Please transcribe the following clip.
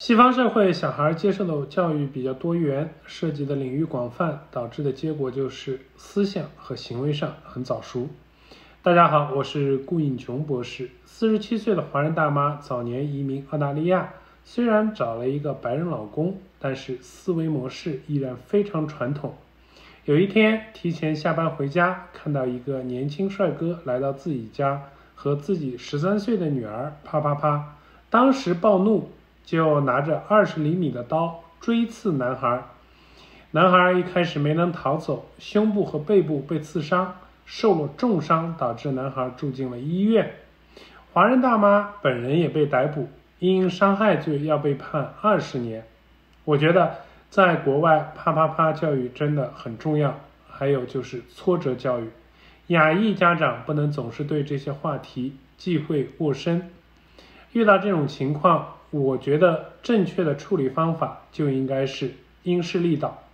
西方社会小孩接受的教育比较多元，涉及的领域广泛，导致的结果就是思想和行为上很早熟。大家好，我是顾颖琼博士。47岁的华人大妈早年移民澳大利亚，虽然找了一个白人老公，但是思维模式依然非常传统。有一天提前下班回家，看到一个年轻帅哥来到自己家，和自己13岁的女儿啪啪啪，当时暴怒，就拿着20厘米的刀追刺男孩。男孩一开始没能逃走，胸部和背部被刺伤，受了重伤，导致男孩住进了医院。华人大妈本人也被逮捕，因伤害罪要被判20年。我觉得在国外啪啪啪教育真的很重要，还有就是挫折教育。亚裔家长不能总是对这些话题忌讳过深，遇到这种情况，我觉得正确的处理方法就应该是因势利导，